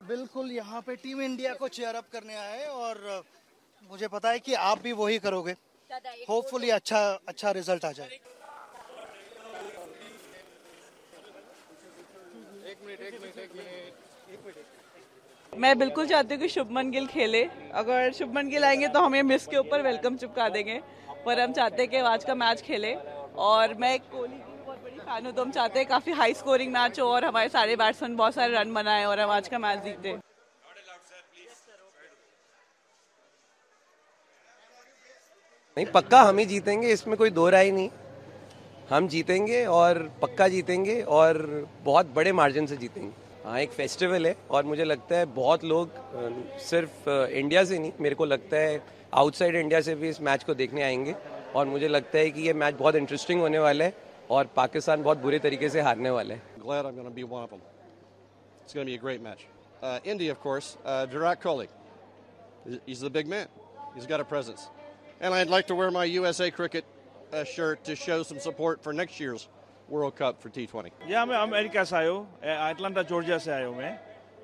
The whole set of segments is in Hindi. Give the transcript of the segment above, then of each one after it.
बिल्कुल, यहाँ पे टीम इंडिया को चेयर अप करने आए और मुझे पता है कि आप भी वही करोगे। होपफुली अच्छा रिजल्ट आ जाए। मैं बिल्कुल चाहती हूँ कि शुभमन गिल खेले। अगर शुभमन गिल आएंगे तो हमें मिस के ऊपर वेलकम चिपका देंगे, पर हम चाहते हैं कि आज का मैच खेले। और मैं कोहली की बहुत बड़ी फैन हूँ, तो हम चाहते हैं काफी हाई स्कोरिंग मैच हो और हमारे सारे बैट्समैन बहुत सारे रन बनाए और हम आज का मैच जीते। नहीं, पक्का हम ही जीतेंगे, इसमें कोई दो राय नहीं। हम जीतेंगे और पक्का जीतेंगे और बहुत बड़े मार्जिन से जीतेंगे। हाँ, एक फेस्टिवल है और मुझे लगता है बहुत लोग सिर्फ इंडिया से नहीं, मेरे को लगता है आउटसाइड इंडिया से भी इस मैच को देखने आएंगे और मुझे लगता है कि ये मैच बहुत इंटरेस्टिंग होने वाला है और पाकिस्तान बहुत बुरे तरीके से हारने वाला है। Glad I'm going to be one of them. It's going to be a great match. India, of course, Virat Kohli. He's the big man. He's got a presence. And I'd like to wear my USA Cricket shirt to show some support for next year's World Cup for T20. या मैं अमेरिका से आया हूँ, अटलांटा जॉर्जिया से आया हूँ मैं।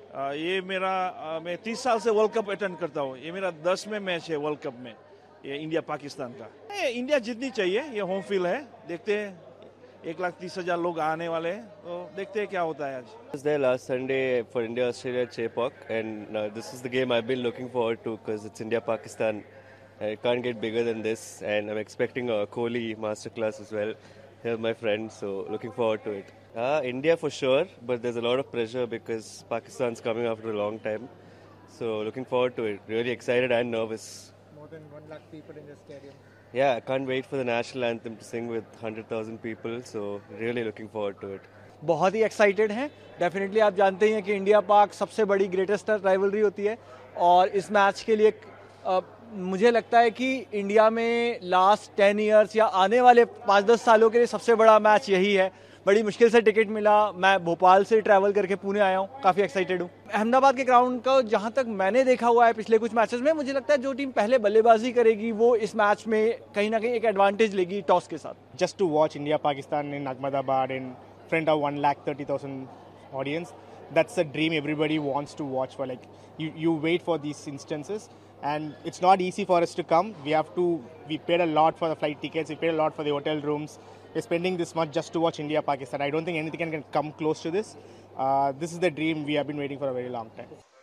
ये मैं 30 साल से वर्ल्ड कप अटेंड करता हूँ। ये मेरा 10वें मैच है वर्ल्ड कप में, ये इंडिया पाकिस्तान का। इंडिया जीतनी चाहिए, ये होम फील्ड है। देखते हैं 1,30,000 लोग आने वाले हैं, तो देखते हैं क्या होता है आज। I was there last Sunday for India Australia at Chepauk, and this is the game I've been looking forward to because it's India Pakistan. It can't get bigger than this, and I'm expecting a Kohli masterclass as well. He's my friend, so looking forward to it. India for sure, but there's a lot of pressure because Pakistan's coming after a long time. So looking forward to it. Really excited and nervous. More than 1 lakh people in the stadium. Yeah, I can't wait for the national anthem to sing with 100,000 people. So really looking forward to it. बहुत ही एक्साइटेड हैं। डेफिनेटली आप जानते हैं कि इंडिया पाक सबसे बड़ी ग्रेटेस्ट राइवलरी होती है और इस मैच के लिए मुझे लगता है कि इंडिया में लास्ट 10 इयर्स या आने वाले 5-10 सालों के लिए सबसे बड़ा मैच यही है। बड़ी मुश्किल से टिकट मिला, मैं भोपाल से ट्रैवल करके पुणे आया हूँ, काफ़ी एक्साइटेड हूँ। अहमदाबाद के ग्राउंड का जहाँ तक मैंने देखा हुआ है पिछले कुछ मैचेस में, मुझे लगता है जो टीम पहले बल्लेबाजी करेगी वो इस मैच में कहीं ना कहीं एक एडवांटेज लेगी टॉस के साथ। Just to watch India Pakistan in Ahmedabad in front of 1,30,000 audience, that's a dream everybody wants to watch for. Like you wait for these instances, and it's not easy for us to come. We paid a lot for the flight tickets, we paid a lot for the hotel rooms. We're spending this much just to watch India Pakistan. I don't think anything can come close to this. This is the dream we have been waiting for a very long time.